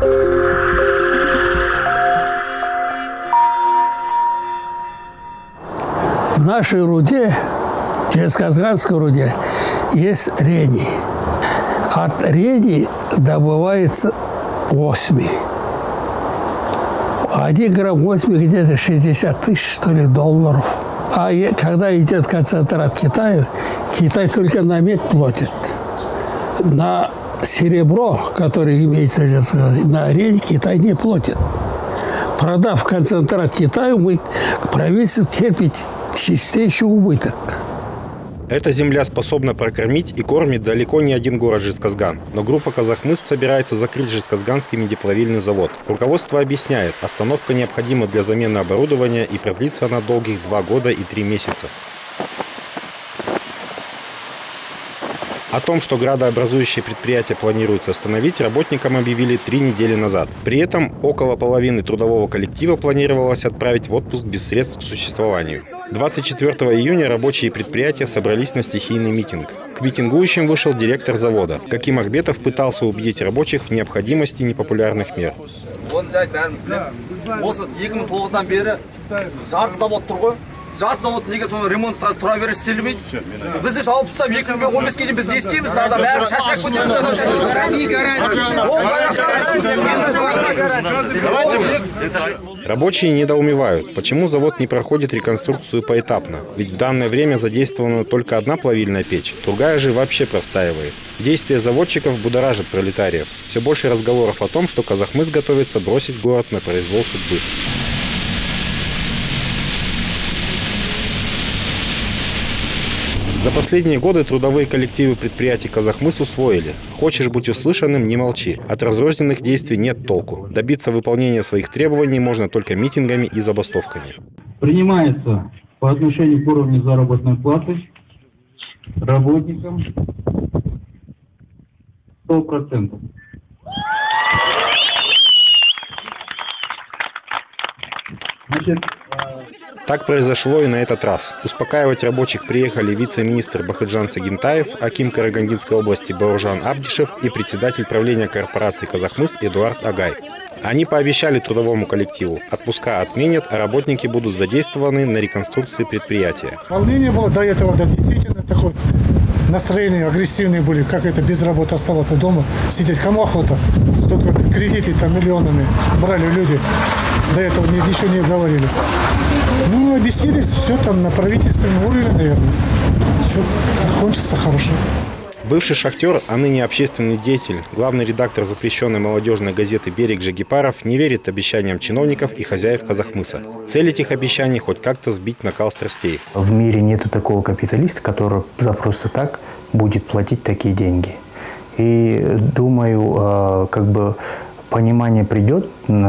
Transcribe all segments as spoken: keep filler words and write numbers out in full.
В нашей руде, Жезказганской руде, есть рени. От рени добывается осми. Один грамм осми где-то шестьдесят тысяч, что ли, долларов. А когда идет концентрат Китаю, Китай только на медь платит. На серебро, которое имеется, на рень, Китай не платит. Продав концентрат Китаю, мы, правительство терпит чистейший убыток. Эта земля способна прокормить и кормит далеко не один город Жезказган. Но группа «Казахмыс» собирается закрыть Жезказганский медиплавильный завод. Руководство объясняет, остановка необходима для замены оборудования и продлится она долгих два года и три месяца. О том, что градообразующее предприятие планируется остановить, работникам объявили три недели назад. При этом около половины трудового коллектива планировалось отправить в отпуск без средств к существованию. двадцать четвёртого июня рабочие предприятия собрались на стихийный митинг. К митингующим вышел директор завода. Каким Ахбетов пытался убедить рабочих в необходимости непопулярных мер. Жарты завод неге соны ремонт тура бері істелмейді. Бізді жауып тастап екі мың он беске дейін біз не істейміз? Нарда бәрі шашақ көтереміз. Рабочие недоумевают, почему завод не проходит реконструкцию поэтапно. Ведь в данное время задействована только одна плавильная печь, другая же вообще простаивает. Действия заводчиков будоражат пролетариев. Все больше разговоров о том, что Казахмыс готовится бросить город на произвол судьбы. За последние годы трудовые коллективы предприятий «Казахмыс» усвоили. Хочешь быть услышанным – не молчи. От разрозненных действий нет толку. Добиться выполнения своих требований можно только митингами и забастовками. Принимается по отношению к уровню заработной платы работникам сто процентов. Значит, Так произошло и на этот раз. Успокаивать рабочих приехали вице-министр Бахыджан Сагентаев, аким Карагандинской области Бауржан Абдишев и председатель правления корпорации «Казахмыс» Эдуард Агай. Они пообещали трудовому коллективу: отпуска отменят, а работники будут задействованы на реконструкции предприятия. Волнение было до этого, да, действительно такое настроение агрессивные были, как это без работы оставаться дома, сидеть, кому охота, столько кредиты там миллионами брали люди, до этого ничего не говорили. Ну, объяснились, все там на правительственном уровне, наверное, все кончится хорошо. Бывший шахтер, а ныне общественный деятель, главный редактор запрещенной молодежной газеты «Берег» Жагипаров не верит обещаниям чиновников и хозяев Казахмыса. Цель этих обещаний – хоть как-то сбить накал страстей. В мире нету такого капиталиста, который за просто так будет платить такие деньги. И думаю, как бы понимание придет,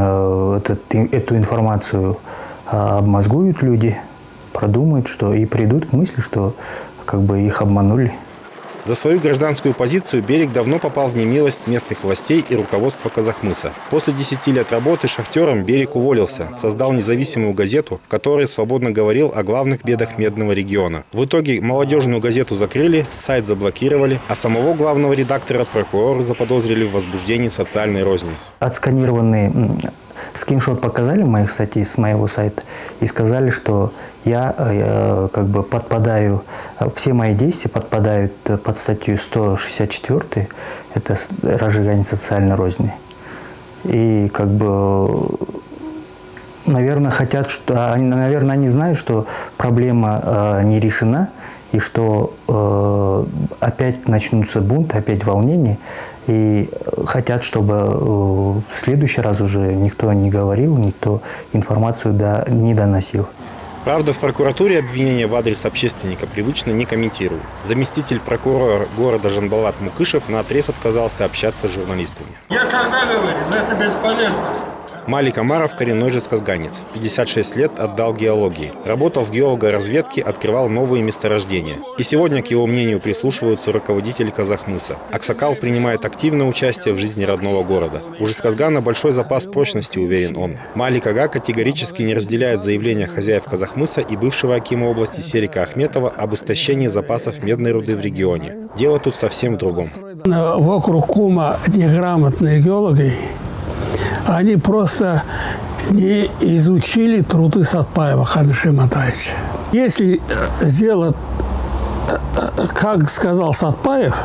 эту информацию обмозгуют люди, продумают, что и придут к мысли, что как бы их обманули. За свою гражданскую позицию «Берег» давно попал в немилость местных властей и руководства Казахмыса. После десяти лет работы шахтером «Берег» уволился, создал независимую газету, в которой свободно говорил о главных бедах Медного региона. В итоге молодежную газету закрыли, сайт заблокировали, а самого главного редактора прокуроры заподозрили в возбуждении социальной розни. Отсканированные скриншот показали моих статей с моего сайта и сказали, что я, я как бы подпадаю, все мои действия подпадают под статью сто шестьдесят четыре, это разжигание социальной розни. И как бы, наверное, хотят, что, наверное, они знают, что проблема э, не решена и что э, опять начнутся бунты, опять волнения. И хотят, чтобы в следующий раз уже никто не говорил, никто информацию до, не доносил. Правда, в прокуратуре обвинения в адрес общественника привычно не комментируют. Заместитель прокурора города Жанбалат Мукышев наотрез отказался общаться с журналистами. Я когда говорю, но это бесполезно. Малик Амаров – коренной жезказганец. пятьдесят шесть лет отдал геологии. Работал в геологоразведке, открывал новые месторождения. И сегодня к его мнению прислушиваются руководители Казахмыса. Аксакал принимает активное участие в жизни родного города. У Жезказгана большой запас прочности, уверен он. Малик Ага категорически не разделяет заявления хозяев Казахмыса и бывшего акима области Серика Ахметова об истощении запасов медной руды в регионе. Дело тут совсем в другом. Вокруг кума неграмотные геологи они просто не изучили труды Сатпаева Ханыша Имантаевича. Если сделать, как сказал Сатпаев,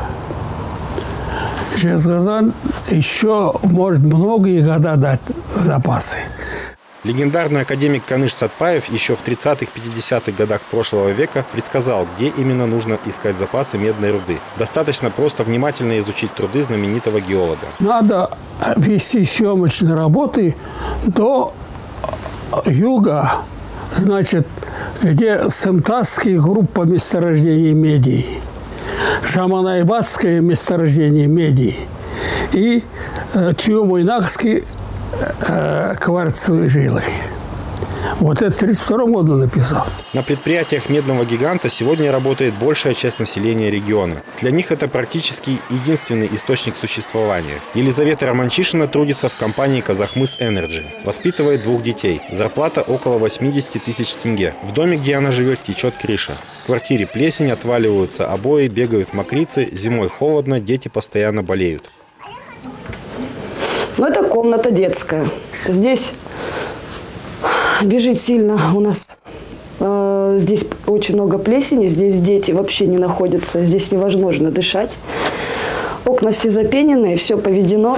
Жезказган еще может многие года дать запасы. Легендарный академик Каныш Сатпаев еще в тридцатых-пятидесятых годах прошлого века предсказал, где именно нужно искать запасы медной руды. Достаточно просто внимательно изучить труды знаменитого геолога. Надо вести съемочные работы до юга, значит, где Сымтасская группа месторождений меди, Жаманайбатское месторождение меди и э, Тюмуйнакские э, кварцевые жилы. Вот это в тридцать втором году написал. На предприятиях медного гиганта сегодня работает большая часть населения региона. Для них это практически единственный источник существования. Елизавета Романчишина трудится в компании «Казахмыс Энерджи». Воспитывает двух детей. Зарплата около восьмидесяти тысяч тенге. В доме, где она живет, течет крыша. В квартире плесень, отваливаются обои, бегают мокрицы. Зимой холодно, дети постоянно болеют. Ну, это комната детская. Здесь бежит сильно у нас. Здесь очень много плесени, здесь дети вообще не находятся, здесь невозможно дышать. Окна все запененные, все поведено.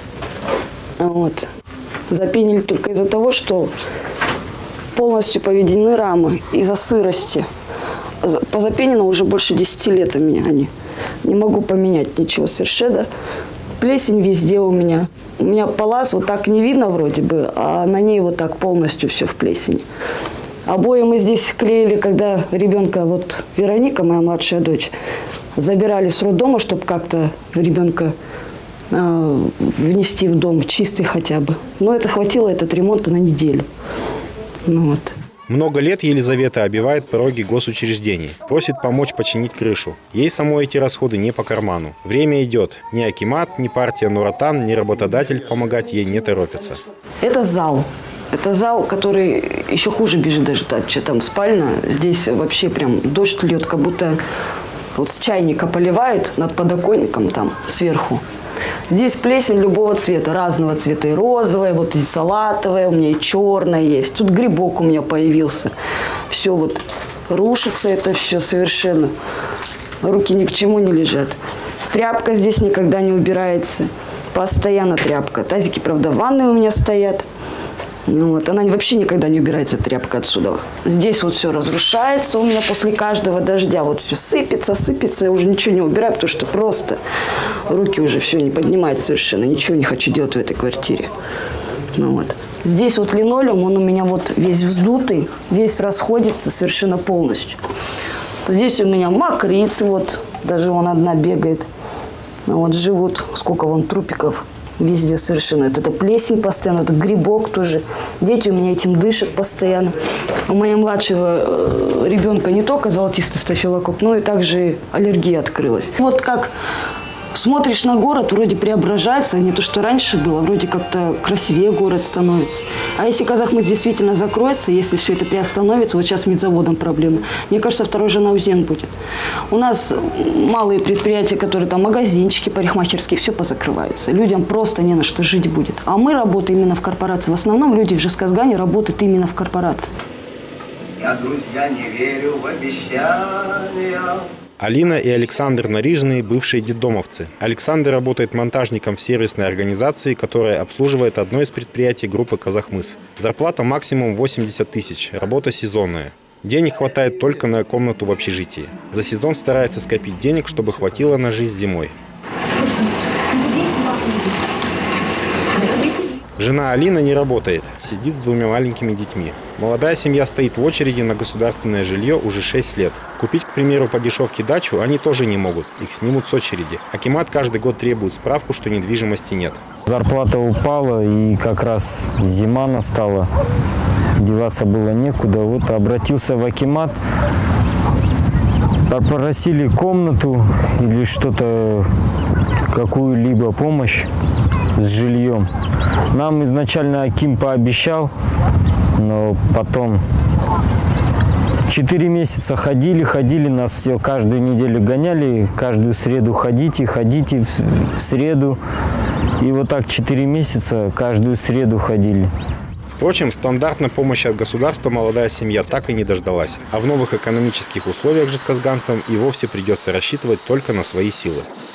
Вот. Запенили только из-за того, что полностью поведены рамы из-за сырости. Позапенено уже больше десяти лет у меня они. Не могу поменять ничего совершенно. Плесень везде у меня. У меня палас вот так не видно вроде бы, а на ней вот так полностью все в плесени. Обои мы здесь клеили, когда ребенка, вот Вероника, моя младшая дочь, забирали с роддома, чтобы как-то ребенка э, внести в дом, чистый хотя бы. Но это хватило, этот ремонта на неделю. Ну, вот. Много лет Елизавета обивает пороги госучреждений, просит помочь починить крышу. Ей самой эти расходы не по карману. Время идет. Ни акимат, ни партия Нуратан, ни работодатель помогать ей не торопятся. Это зал. Это зал, который еще хуже бежит даже, чем там спальня. Здесь вообще прям дождь льет, как будто вот с чайника поливает над подоконником там сверху. Здесь плесень любого цвета, разного цвета. И розовая, вот и салатовая, у меня и черная есть. Тут грибок у меня появился. Все вот рушится это все совершенно. Руки ни к чему не лежат. Тряпка здесь никогда не убирается. Постоянно тряпка. Тазики, правда, в ванной у меня стоят. Ну, вот, она вообще никогда не убирается, тряпка отсюда. Здесь вот все разрушается у меня после каждого дождя. Вот все сыпется, сыпется. Я уже ничего не убираю, потому что просто руки уже все не поднимают совершенно. Ничего не хочу делать в этой квартире. Ну, вот. Здесь вот линолеум, он у меня вот весь вздутый, весь расходится совершенно полностью. Здесь у меня мокрицы, вот, даже вон одна бегает. Вот живут, сколько вон трупиков. Везде совершенно. Это, это плесень постоянно, это грибок тоже. Дети у меня этим дышат постоянно. У моего младшего ребенка не только золотистый стафилококк, но и также аллергия открылась. Вот как смотришь на город, вроде преображается, не то, что раньше было, вроде как-то красивее город становится. А если Казахмыс действительно закроется, если все это приостановится, вот сейчас с медзаводом проблемы, мне кажется, второй же Наузен будет. У нас малые предприятия, которые там магазинчики, парикмахерские, все позакрываются. Людям просто не на что жить будет. А мы работаем именно в корпорации. В основном люди в Жезказгане работают именно в корпорации. Я, друзья, не верю в обещания. Алина и Александр Нарижные – бывшие детдомовцы. Александр работает монтажником в сервисной организации, которая обслуживает одно из предприятий группы «Казахмыс». Зарплата максимум восемьдесят тысяч, работа сезонная. Денег хватает только на комнату в общежитии. За сезон старается скопить денег, чтобы хватило на жизнь зимой. Жена Алина не работает, сидит с двумя маленькими детьми. Молодая семья стоит в очереди на государственное жилье уже шесть лет. Купить, к примеру, по дешевке дачу они тоже не могут, их снимут с очереди. Акимат каждый год требует справку, что недвижимости нет. Зарплата упала, и как раз зима настала, деваться было некуда. Вот обратился в акимат, попросили комнату или что-то, какую-либо помощь с жильем. Нам изначально аким пообещал, но потом четыре месяца ходили, ходили, нас все каждую неделю гоняли, каждую среду ходите, ходите в, в среду. И вот так четыре месяца каждую среду ходили. Впрочем, стандартной помощи от государства молодая семья так и не дождалась. А в новых экономических условиях жесказганцам и вовсе придется рассчитывать только на свои силы.